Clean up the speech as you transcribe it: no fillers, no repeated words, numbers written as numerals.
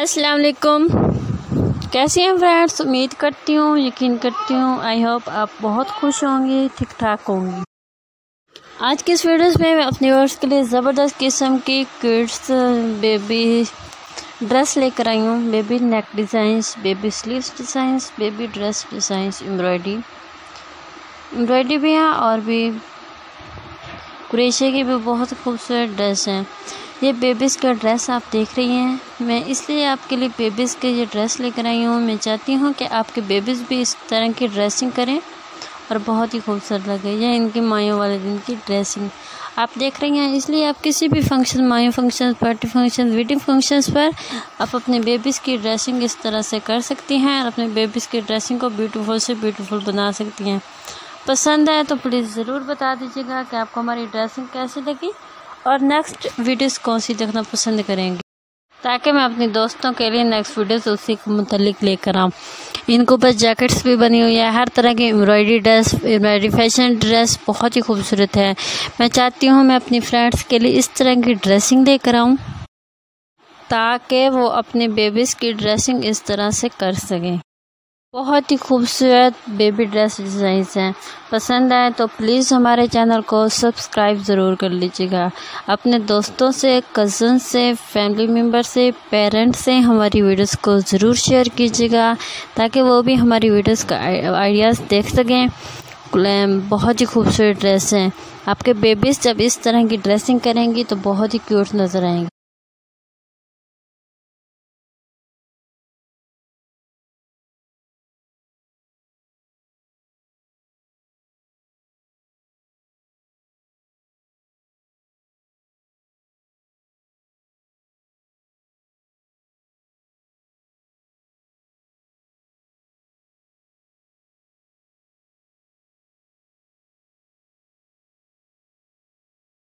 अस्सलाम वालेकुम। कैसे हैं फ्रेंड्स? उम्मीद करती हूँ, यकीन करती हूँ, आई होप आप बहुत खुश होंगे, ठीक ठाक होंगे। आज के इस वीडियोस में मैं अपने व्यूअर्स के लिए ज़बरदस्त किस्म की किड्स बेबी ड्रेस लेकर आई हूँ। Baby neck designs, baby sleeves designs, baby dress designs, embroidery भी है और भी कुरेशे की भी बहुत खूबसूरत ड्रेस हैं। ये बेबीज़ का ड्रेस आप देख रही हैं, मैं इसलिए आपके लिए बेबीज़ के ये ड्रेस लेकर आई हूँ। मैं चाहती हूँ कि आपके बेबीज़ भी इस तरह की ड्रेसिंग करें और बहुत ही खूबसूरत लगे। यह इनकी मायों वाले दिन की ड्रेसिंग आप देख रही हैं, इसलिए आप किसी भी फंक्शन, मायों function, party function, wedding functions पर आप अपने बेबीज़ की ड्रेसिंग इस तरह से कर सकती हैं और अपने बेबीज़ की ड्रेसिंग को ब्यूटीफुल से ब्यूटीफुल बना सकती हैं। पसंद आए तो प्लीज़ ज़रूर बता दीजिएगा कि आपको हमारी ड्रेसिंग कैसी लगी और नेक्स्ट वीडियोस कौन सी देखना पसंद करेंगे, ताकि मैं अपने दोस्तों के लिए नेक्स्ट वीडियोस उसी के मुतालिक लेकर आऊँ। इनके ऊपर जैकेट्स भी बनी हुई है, हर तरह की embroidery dress, embroidery fashion dress बहुत ही खूबसूरत है। मैं चाहती हूँ मैं अपनी फ्रेंड्स के लिए इस तरह की ड्रेसिंग लेकर आऊँ ताकि वो अपने बेबीज़ की ड्रेसिंग इस तरह से कर सकें। बहुत ही खूबसूरत बेबी ड्रेस डिज़ाइंस हैं। पसंद आए तो प्लीज़ हमारे चैनल को सब्सक्राइब ज़रूर कर लीजिएगा। अपने दोस्तों से, कज़न से, फैमिली मेम्बर से, पेरेंट्स से हमारी वीडियोस को ज़रूर शेयर कीजिएगा ताकि वो भी हमारी वीडियोस का आइडियाज़ देख सकें। बहुत ही खूबसूरत ड्रेस हैं। आपके बेबीज़ जब इस तरह की ड्रेसिंग करेंगी तो बहुत ही क्यूट नज़र आएंगी।